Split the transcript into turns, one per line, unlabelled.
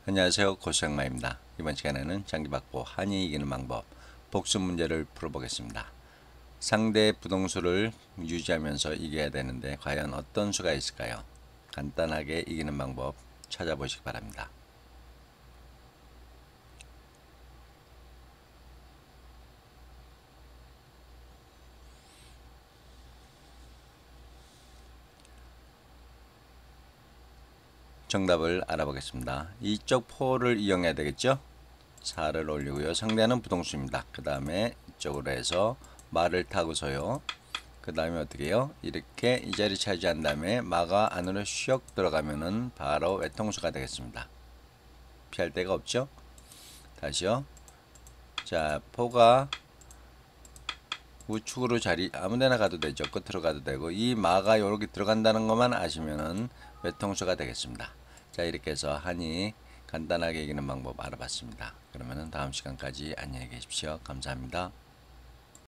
안녕하세요. 고수영마입니다. 이번 시간에는 장기박보 한이 이기는 방법 복수 문제를 풀어보겠습니다. 상대의 부동수를 유지하면서 이겨야 되는데 과연 어떤 수가 있을까요? 간단하게 이기는 방법 찾아보시기 바랍니다. 정답을 알아보겠습니다. 이쪽 포를 이용해야 되겠죠? 4를 올리고요. 상대는 부동수입니다. 그 다음에 이쪽으로 해서 말을 타고서요. 그 다음에 어떻게 해요? 이렇게 이 자리 차지한 다음에 마가 안으로 슉 들어가면은 바로 외통수가 되겠습니다. 피할 데가 없죠? 다시요. 자, 포가 우측으로 자리 아무데나 가도 되죠. 끝으로 가도 되고 이 마가 이렇게 들어간다는 것만 아시면은 외통수가 되겠습니다. 자, 이렇게 해서 한이 간단하게 이기는 방법 알아봤습니다. 그러면은 다음 시간까지 안녕히 계십시오. 감사합니다.